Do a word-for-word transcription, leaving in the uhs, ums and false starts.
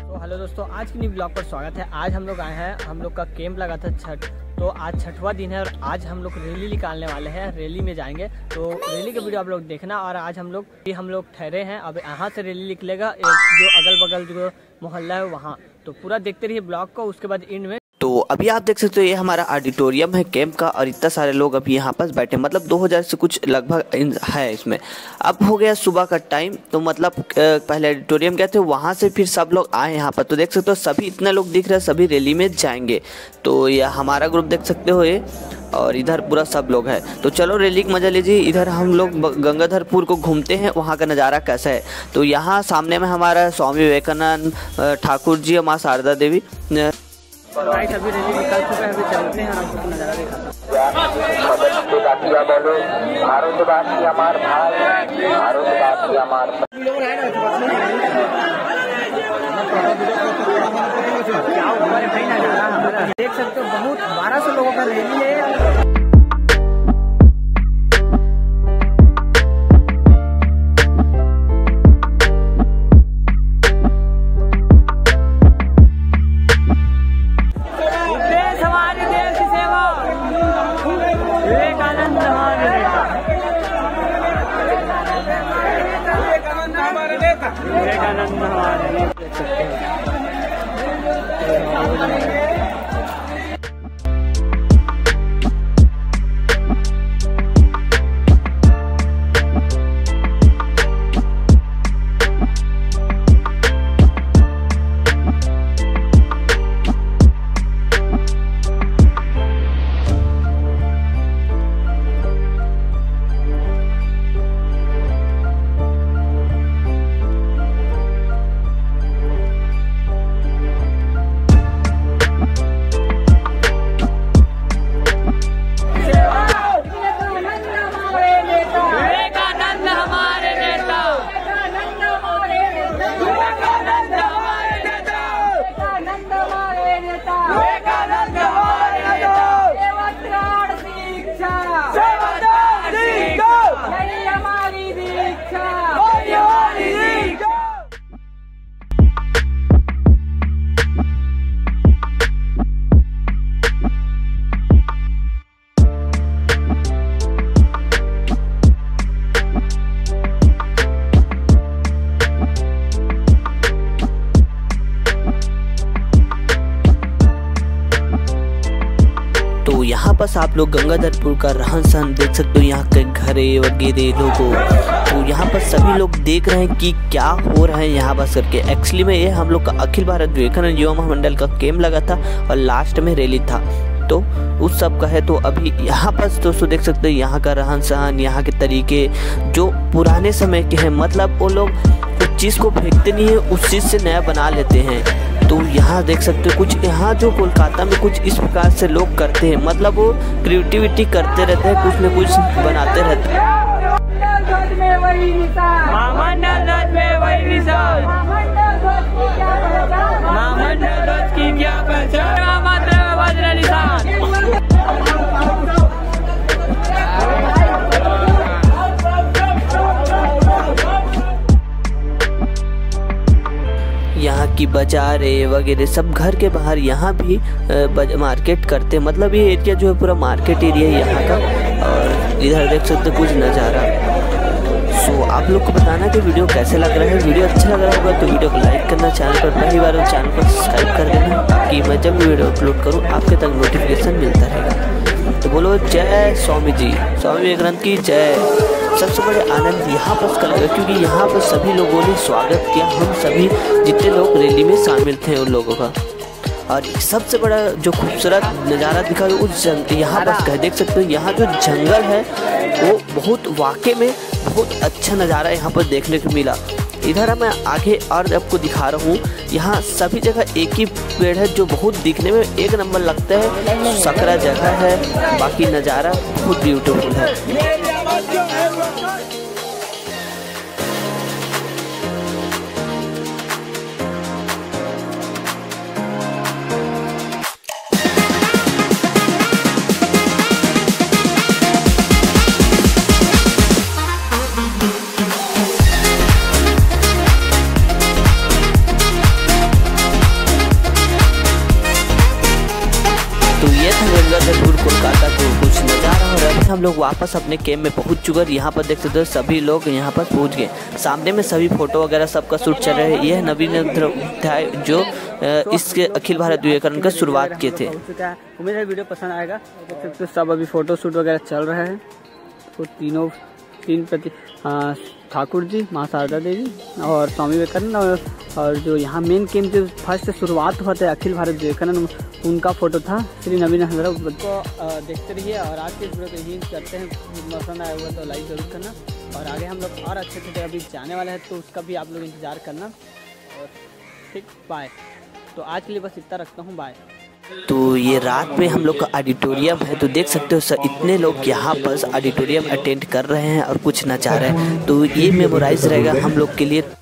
तो हेलो दोस्तों, आज की न्यू ब्लॉग पर स्वागत है। आज हम लोग आए हैं, हम लोग का कैंप लगा था छठ, तो आज छठवां दिन है और आज हम लोग रैली निकालने वाले हैं। रैली में जाएंगे तो रैली का वीडियो आप लोग देखना। और आज हम लोग हम लोग ठहरे हैं, अब यहाँ से रैली निकलेगा जो अगल बगल जो मोहल्ला है वहाँ, तो पूरा देखते रहिए ब्लॉग को। उसके बाद इन में तो अभी आप देख सकते हो ये हमारा ऑडिटोरियम है कैंप का, और इतना सारे लोग अभी यहाँ पास बैठे, मतलब दो हज़ार से कुछ लगभग है इसमें। अब हो गया सुबह का टाइम, तो मतलब पहले ऑडिटोरियम गए थे, वहाँ से फिर सब लोग आए यहाँ पर। तो देख सकते हो सभी इतने लोग दिख रहे हैं, सभी रैली में जाएंगे। तो ये हमारा ग्रुप देख सकते हो ये, और इधर पूरा सब लोग है। तो चलो रैली का मजा लीजिए। इधर हम लोग गंगाधरपुर को घूमते हैं, वहाँ का नज़ारा कैसा है। तो यहाँ सामने में हमारा स्वामी विवेकानंद ठाकुर जी और माँ शारदा देवी। गाइस अभी रैली निकल चुका है, अभी चलते हैं और आपको नज़ारा दिखाता हूँ। देख सकते हो बहुत बारह सौ लोगों का रैली है। विवेकानंद हमारे देख सकते हैं। तो यहाँ बस आप लोग गंगाधरपुर का रहन सहन देख सकते हो, यहाँ के घरे वगैरह लोगों। तो यहाँ पर सभी लोग देख रहे हैं कि क्या हो रहा है यहाँ बस करके। एक्चुअली में ये हम लोग का अखिल भारत विवेकानंद युवा महामंडल का कैंप लगा था और लास्ट में रैली था, तो उस सब का है। तो अभी यहाँ पर दोस्तों देख सकते हो यहाँ का रहन सहन, यहाँ के तरीके जो पुराने समय के हैं, मतलब वो लोग उस चीज़ को फेंकते नहीं है, उस चीज़ से नया बना लेते हैं। तो यहाँ देख सकते हो कुछ यहाँ जो कोलकाता में कुछ इस प्रकार से लोग करते हैं, मतलब वो क्रिएटिविटी करते रहते हैं, कुछ न कुछ बनाते रहते हैं। यहाँ की बाजारें वगैरह सब घर के बाहर यहाँ भी मार्केट करते हैं, मतलब ये एरिया जो है पूरा मार्केट एरिया है यहाँ का। और इधर देख सकते कुछ नज़ारा। सो आप लोग को बताना कि वीडियो कैसे लग रहा है। वीडियो अच्छा लग रहा होगा तो वीडियो को लाइक करना, चैनल पर पहली बार चैनल को सब्सक्राइब कर देना, ताकि मैं जब भी वीडियो अपलोड करूँ आपके तक नोटिफिकेशन मिलता रहेगा। तो बोलो जय स्वामी जी, स्वामी विवेकानंद की जय। सबसे बड़े आनंद यहाँ पर इसका लगा क्योंकि यहाँ पर सभी लोगों ने स्वागत किया, हम सभी जितने लोग रैली में शामिल थे उन लोगों का। और सबसे बड़ा जो खूबसूरत नज़ारा दिखा उस यहाँ पर देख सकते हो, यहाँ जो जंगल है वो बहुत वाकई में बहुत अच्छा नज़ारा यहाँ पर देखने को मिला। इधर मैं आगे और आपको दिखा रहा हूँ, यहाँ सभी जगह एक ही पेड़ है जो बहुत दिखने में एक नंबर लगता है। सकरा जगह है, बाकी नज़ारा बहुत ब्यूटीफुल है। खूबसूरत है दूर कोलकाता को कुछ नज़ारा। और अभी हम लोग वापस अपने कैंप में पहुंच चुके हैं। यहाँ पर देख सकते हो सभी लोग यहाँ पर पहुंच गए। सामने में सभी फोटो वगैरह सबका शूट चल रहा है। यह नवीन अध्याय जो इसके अखिल भारत विवेकानंद का शुरुआत किए थे। उम्मीद है वीडियो पसंद आएगा। देख सकते हो सब अभी फोटो शूट वगैरह चल रहा है। तो तीनों तीन प्रति ठाकुर जी, माँ शारदा देवी और स्वामी विवेकानंद और, और जो यहाँ मेन कैंप जो फर्स्ट शुरुआत हुआ था अखिल भारत विवेकानंद, उनका फोटो था श्री नवीन हजरा को देखते रहिए। और आज के वीडियो को यही करते हैं। पसंद आया हुआ तो लाइक जरूर करना। और आगे हम लोग और अच्छे अच्छे अभी जाने वाले हैं तो उसका भी आप लोग इंतज़ार करना। और ठीक, बाय। तो आज के लिए बस इतना रखता हूँ, बाय। तो ये रात में हम लोग का ऑडिटोरियम है। तो देख सकते हो सर इतने लोग यहाँ पर ऑडिटोरियम अटेंड कर रहे हैं और कुछ नचा रहे हैं। तो ये मेमोराइज रहेगा हम लोग के लिए।